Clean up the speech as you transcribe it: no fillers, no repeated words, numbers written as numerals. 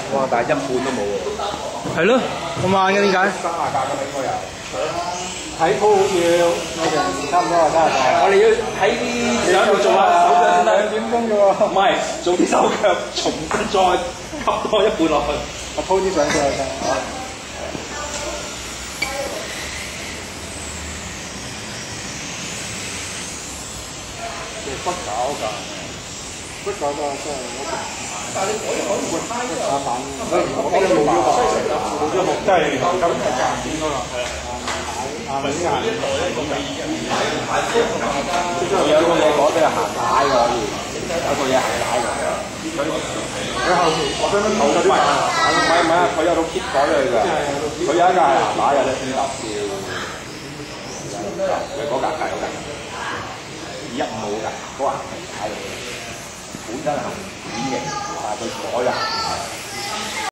哇！但係一半都冇喎。 係咯，咁慢嘅點解？ 三下價㗎嘛應該有。 睇鋪好似我哋差唔多係三下價。 我哋要喺啲手度做下手腳先得。 2點鐘啫喎。 唔係，做啲手腳，重新再吸多一半落去。 我鋪啲上去就得。不搞㗎，不搞㗎真係我。但係你可以換開㗎。我哋冇咗學，真係咁硬點㗎啦。硬點硬。 有個嘢講俾人行帶㗎，有個嘢行帶㗎。 佢後期我想頭嗰啲唔係啊，佢有套 kit 袋嚟㗎。佢有一架係行帶嘅，你搭吊。佢嗰架係嗰架。215冇㗎，嗰個行帶嚟嘅，本身係典型，但係佢改啊。